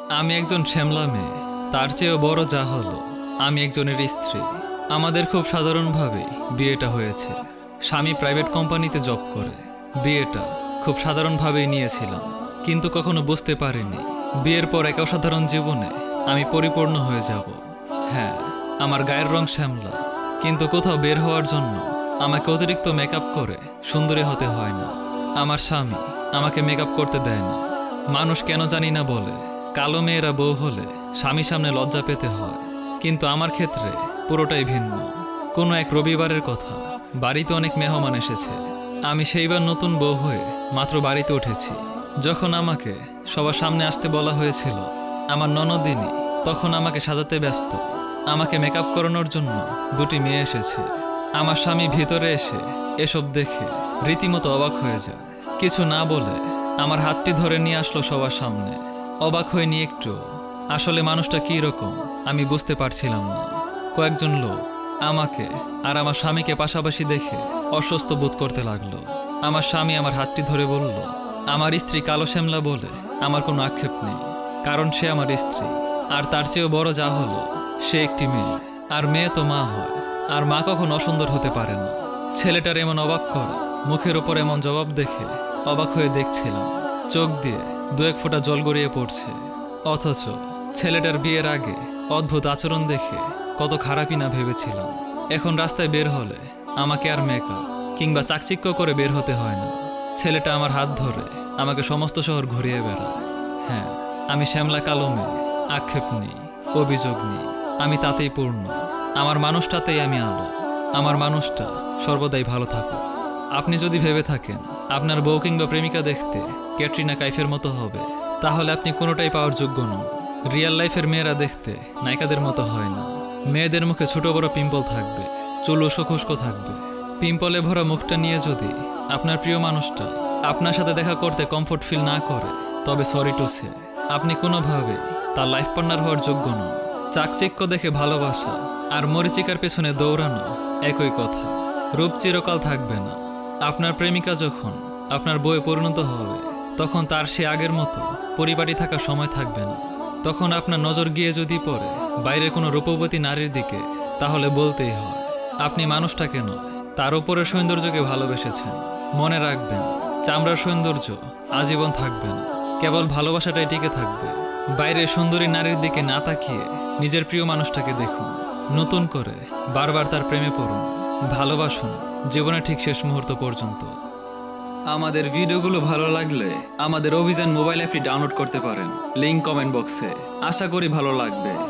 আমি একজন শ্যামলা মেয়ে, তার চেয়েও বড় যা হলো আমি একজনের স্ত্রী। আমাদের খুব সাধারণভাবে বিয়েটা হয়েছে। স্বামী প্রাইভেট কোম্পানিতে জব করে। বিয়েটা খুব সাধারণভাবেই নিয়েছিলাম, কিন্তু কখনো বুঝতে পারিনি বিয়ের পর এক অসাধারণ জীবনে আমি পরিপূর্ণ হয়ে যাব। হ্যাঁ, আমার গায়ের রং শ্যামলা, কিন্তু কোথাও বের হওয়ার জন্য আমাকে অতিরিক্ত মেকআপ করে সুন্দরী হতে হয় না। আমার স্বামী আমাকে মেকআপ করতে দেয় না। মানুষ কেন জানি না বলে কালো মেয়েরা বউ হলে স্বামীর সামনে লজ্জা পেতে হয়, কিন্তু আমার ক্ষেত্রে পুরোটাই ভিন্ন। কোনো এক রবিবারের কথা, বাড়িতে অনেক মেহমান এসেছে। আমি সেইবার নতুন বউ হয়ে মাত্র বাড়িতে উঠেছি। যখন আমাকে সবার সামনে আসতে বলা হয়েছিল, আমার ননদিনী তখন আমাকে সাজাতে ব্যস্ত। আমাকে মেকআপ করানোর জন্য দুটি মেয়ে এসেছে। আমার স্বামী ভিতরে এসে এসব দেখে রীতিমতো অবাক হয়ে যায়। কিছু না বলে আমার হাতটি ধরে নিয়ে আসলো সবার সামনে। অবাক হয়নি একটু। আসলে মানুষটা কী রকম আমি বুঝতে পারছিলাম না। কয়েকজন লোক আমাকে আর আমার স্বামীকে পাশাপাশি দেখে অস্বস্তি বোধ করতে লাগলো। আমার স্বামী আমার হাতটি ধরে বলল, আমার স্ত্রী কালো শ্যামলা বলে আমার কোনো আক্ষেপ নেই, কারণ সে আমার স্ত্রী। আর তার চেয়েও বড় যা হলো, সে একটি মেয়ে। আর মেয়ে তো মা হয়, আর মা কখন অসুন্দর হতে পারে না। ছেলেটার এমন অবাক করা মুখের ওপর এমন জবাব দেখে অবাক হয়ে দেখছিলাম। চোখ দিয়ে দু এক ফোঁটা জল গড়িয়ে পড়ছে। অথচ ছেলেটার বিয়ের আগে অদ্ভুত আচরণ দেখে কত খারাপই না ভেবেছিলাম। এখন রাস্তায় বের হলে আমাকে আর মেকআপ কিংবা চাকচিক্য করে বের হতে হয় না। ছেলেটা আমার হাত ধরে আমাকে সমস্ত শহর ঘুরিয়ে বেড়ায়। হ্যাঁ, আমি শ্যামলা কালো মেয়ে, আক্ষেপ নেই, অভিযোগ নেই। আমি তাতেই পূর্ণ। আমার মানুষটাতেই আমি আলো। আমার মানুষটা সর্বদাই ভালো থাকুক। আপনি যদি ভেবে থাকেন আপনার বউ কিংবা প্রেমিকা দেখতে ক্যাটরিনা কাইফের মতো হবে, তাহলে আপনি কোনোটাই পাওয়ার যোগ্য নন। রিয়েল লাইফের মেয়েরা দেখতে নায়িকাদের মতো হয় না। মেয়েদের মুখে ছোট বড় পিম্পল থাকবে, চুল উস্কো খুস্কো থাকবে। পিম্পলে ভরা মুখটা নিয়ে যদি আপনার প্রিয় মানুষটা আপনার সাথে দেখা করতে কমফোর্ট ফিল না করে, তবে সরি টু সে, আপনি কোনোভাবেই তার লাইফ পার্টনার হওয়ার যোগ্য নন। চাকচিক্য দেখে ভালোবাসা আর মরিচিকার পেছনে দৌড়ানো একই কথা। রূপ চিরকাল থাকবে না। আপনার প্রেমিকা যখন আপনার বউয়ে পরিণত হবে, তখন তার সে আগের মতো পরিবারই থাকার সময় থাকবে না। তখন আপনার নজর গিয়ে যদি পড়ে বাইরের কোনো রূপবতী নারীর দিকে, তাহলে বলতেই হয় আপনি মানুষটাকে নয়, তার উপরের সৌন্দর্যকে ভালোবেসেছেন। মনে রাখবেন, চামড়ার সৌন্দর্য আজীবন থাকবে না, কেবল ভালোবাসাটাই টিকে থাকবে। বাইরের সুন্দরী নারীর দিকে না তাকিয়ে নিজের প্রিয় মানুষটাকে দেখুন। নতুন করে বারবার তার প্রেমে পড়ুন, ভালোবাসুন জীবনের ঠিক শেষ মুহূর্ত পর্যন্ত। আমাদের ভিডিওগুলো ভালো লাগলে আমাদের অভিযান মোবাইল অ্যাপটি ডাউনলোড করতে পারেন, লিংক কমেন্ট বক্সে। আশা করি ভালো লাগবে।